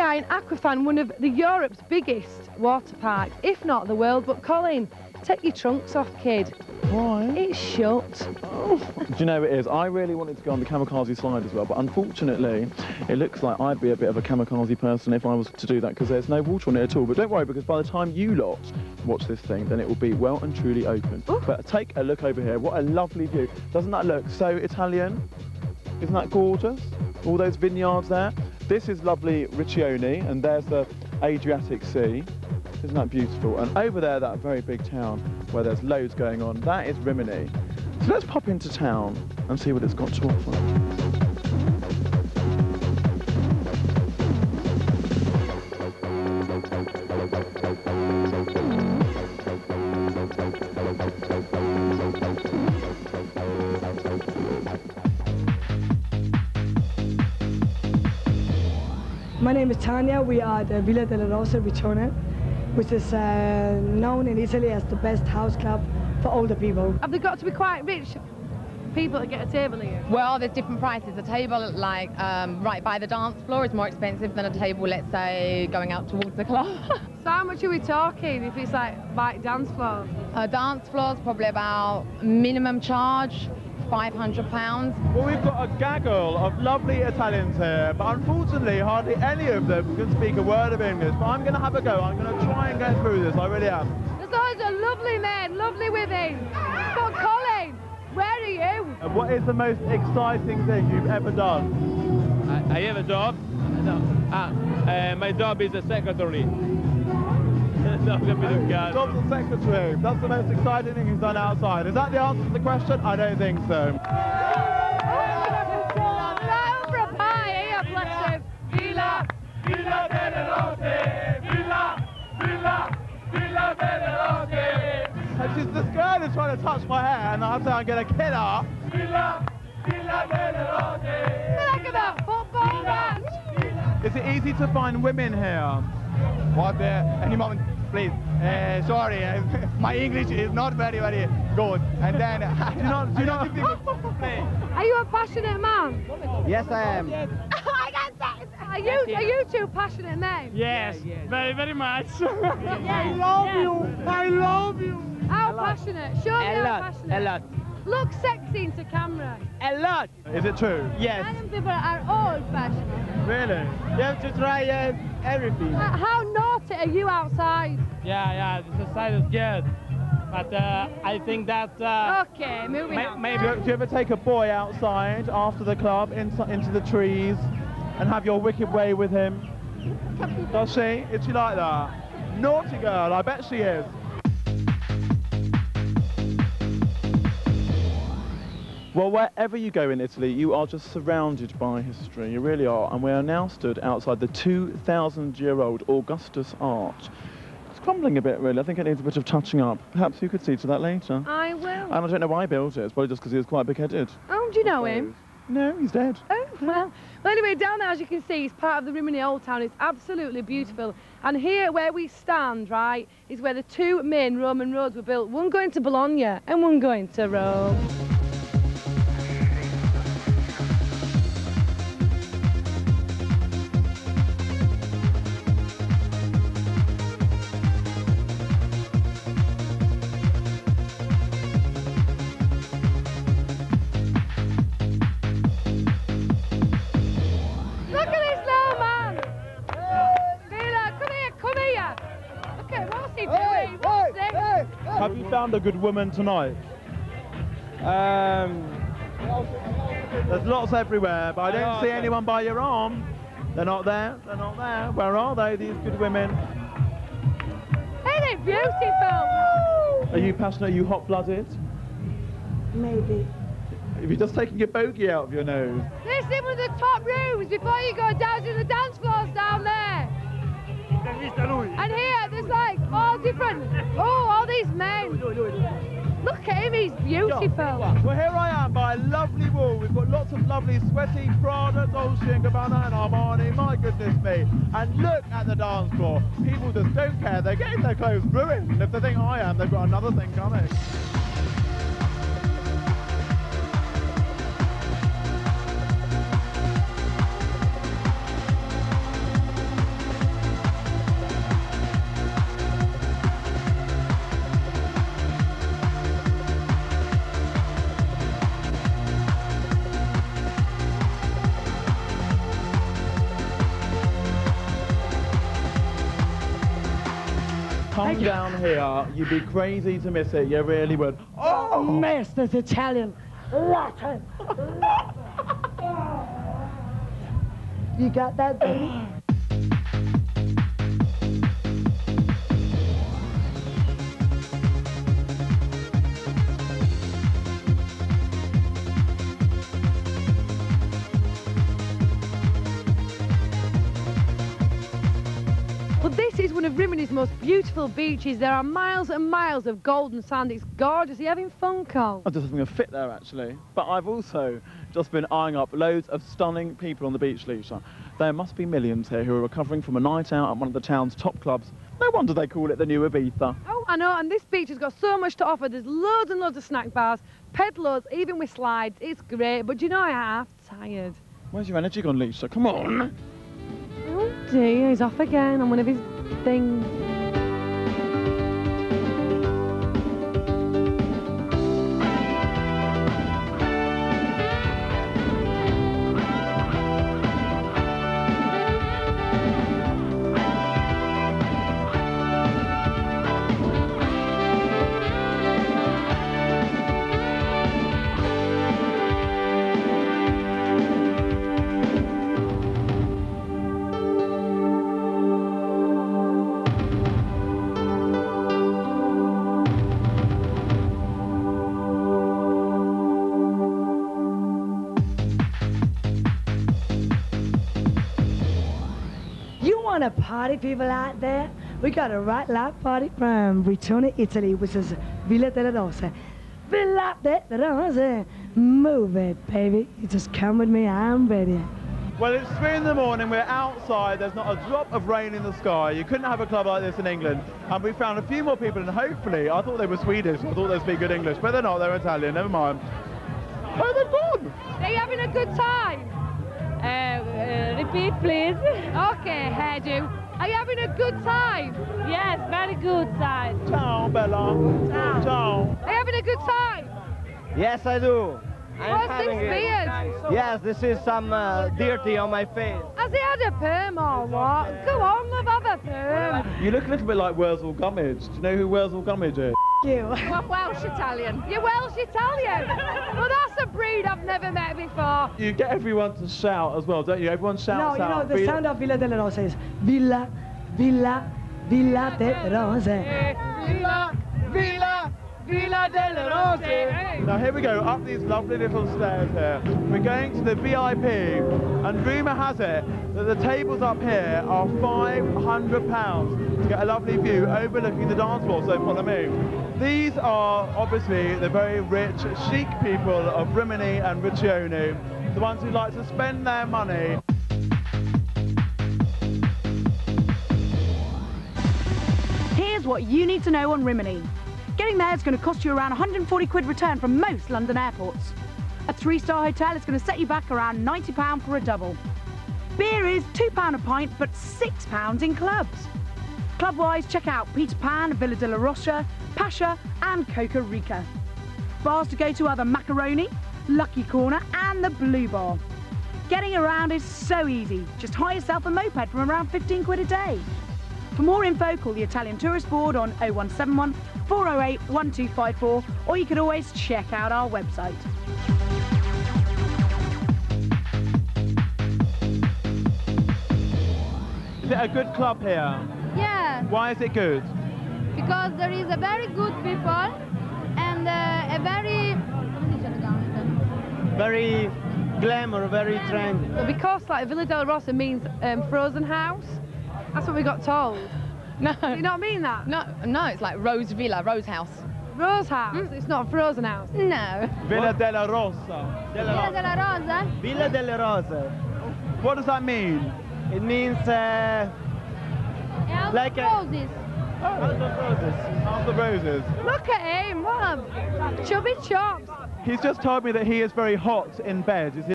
are in Aquafan, one of Europe's biggest water parks, if not the world. But Colin, take your trunks off, kid. Why? It's shut. Oh. Do you know it is? I really wanted to go on the kamikaze slide as well, but unfortunately, it looks like I'd be a bit of a kamikaze person if I was to do that, because there's no water on it at all. But don't worry, because by the time you lot watch this thing, then it will be well and truly open. Ooh. But take a look over here. What a lovely view. Doesn't that look so Italian? Isn't that gorgeous? All those vineyards there. This is lovely Riccione, and there's the Adriatic Sea. Isn't that beautiful? And over there, that very big town where there's loads going on, that is Rimini. So let's pop into town and see what it's got to offer. My name is Tanya. We are at the Villa della Rosa Riccione, which is known in Italy as the best house club for older people. Have they got to be quite rich people to get a table here? Well, there's different prices. A table, like, right by the dance floor is more expensive than a table, let's say, going out towards the club. So how much are we talking if it's like dance floor? A dance floor's probably about minimum charge, £500. Well, we've got a gaggle of lovely Italians here, but unfortunately, hardly any of them can speak a word of English. But I'm going to have a go. I'm going to try and get through this. I really am. There's always a lovely men, lovely women. But Colin, where are you? What is the most exciting thing you've ever done? I have a job. No. My job is a secretary. Job's a secretary. That's the most exciting thing he's done outside. Is that the answer to the question? I don't think so. Right over a pie here, bless him. Villa, Villa delle Rose, Villa, Villa, Villa delle Rose. And this girl is trying to touch my hair, and I say I'm going to kill her. Villa, Villa delle Rose. Look at that football match. Is it easy to find women here? What? Any moment, please. Sorry, my English is not very good. And then, do you not Are you a passionate man? Yes, I am. Are you two passionate men? Yes, very much. I love you. I love you. How passionate? Show me how passionate. A lot. Look sexy into camera. A lot. Is it true? Yes. Italian people are all passionate. Really? You have to try everything. How naughty are you outside? Yeah, the side is good. But I think that... Okay, moving on. Maybe... Do you ever take a boy outside after the club into the trees and have your wicked way with him? Does she? Is she like that? Naughty girl, I bet she is. Well, wherever you go in Italy, you are just surrounded by history. You really are. And we are now stood outside the 2,000-year-old Augustus Arch. It's crumbling a bit, really. I think it needs a bit of touching up. Perhaps you could see to that later. I will. And I don't know why he built it. It's probably just because he was quite big-headed. Oh, do you know him? No, he's dead. Oh, well. Well, anyway, down there, as you can see, is part of the Rimini Old Town. It's absolutely beautiful. And here, where we stand, right, is where the two main Roman roads were built. One going to Bologna and one going to Rome. Have you found a good woman tonight? There's lots everywhere, but I don't see anyone by your arm. They're not there. They're not there. Where are they, these good women? Ain't it beautiful? Are you passionate? Are you hot-blooded? Maybe. Have you just taken your bogey out of your nose? This is one of the top rooms before you go down to the dance floors down there. And here, there's like all different, all these men. Look at him, he's beautiful. Well, here I am by a lovely wall. We've got lots of lovely sweaty Prada, Dolce & Gabbana and Armani. My goodness me. And look at the dance floor. People just don't care. They're getting their clothes ruined. And if they think I am, they've got another thing coming. Coming down here, you'd be crazy to miss it. You really would. Oh! Miss this Italian Latin. You got that, baby? Well, this is one of Rimini's most beautiful beaches. There are miles and miles of golden sand. It's gorgeous. Are you having fun, Cole? I'm just having a fit there, actually. But I've also just been eyeing up loads of stunning people on the beach, Lisa. There must be millions here who are recovering from a night out at one of the town's top clubs. No wonder they call it the new Ibiza. Oh, I know, and this beach has got so much to offer. There's loads and loads of snack bars, peddlers, even with slides. It's great, but do you know, I'm half tired. Where's your energy gone, Lisa? Come on. Oh dear, he's off again on one of his things. A party people out there, we got a right live party from Rapture, Italy, which is Villa delle Rose. Villa delle Rose, move it, baby. You just come with me, I'm ready. Well, it's 3 in the morning, we're outside, there's not a drop of rain in the sky. You couldn't have a club like this in England. And we found a few more people, and hopefully, I thought they were Swedish, I thought they speak good English, but they're not, they're Italian, never mind. Oh, they've gone! Are you having a good time? Repeat, please. Okay, hairdo. Are you having a good time? Yes, very good time. Ciao, Bella. Ciao. Ciao. Are you having a good time? Yes, I do. What's this beard? Yes, this is some dirty on my face. Has he had a perm or what? Go on, love, have a perm. You look a little bit like Wurzel Gummidge. Do you know who Wurzel Gummidge is? You. Well, Welsh Italian. You're Welsh Italian? Well, that's a breed I've never met before. You get everyone to shout as well, don't you? Everyone shouts No, out. you know, the sound of Villa delle Rose is Villa, Villa, Villa delle Rose. Villa, Villa, Villa delle Rose. Now here we go, up these lovely little stairs here. We're going to the VIP, and rumour has it that the tables up here are £500 to get a lovely view overlooking the dance floor, so follow me. These are obviously the very rich, chic people of Rimini and Riccione, the ones who like to spend their money. Here's what you need to know on Rimini. Getting there is going to cost you around 140 quid return from most London airports. A 3-star hotel is going to set you back around £90 for a double. Beer is £2 a pint, but £6 in clubs. Club-wise, check out Peter Pan, Villa della Rocha, Pasha and Coca Rica. Bars to go to are the Macaroni, Lucky Corner and the Blue Bar. Getting around is so easy. Just hire yourself a moped from around 15 quid a day. For more info, call the Italian Tourist Board on 0171 408 1254, or you can always check out our website. Is it a good club here? Yeah, Why is it good? because there is a very good people and a Very glamour, very trendy. Well, because like Villa della Rosa means frozen house. That's what we got told. No. Do you not mean that? No, it's like Rose Villa, Rose House. Rose house. It's not a frozen house. No. Villa della Rosa. Villa della Rosa? Villa delle Rose. What does that mean? It means like roses. House of Roses. House of Roses. Look at him, what a chubby chops. He's just told me that he is very hot in bed. Is he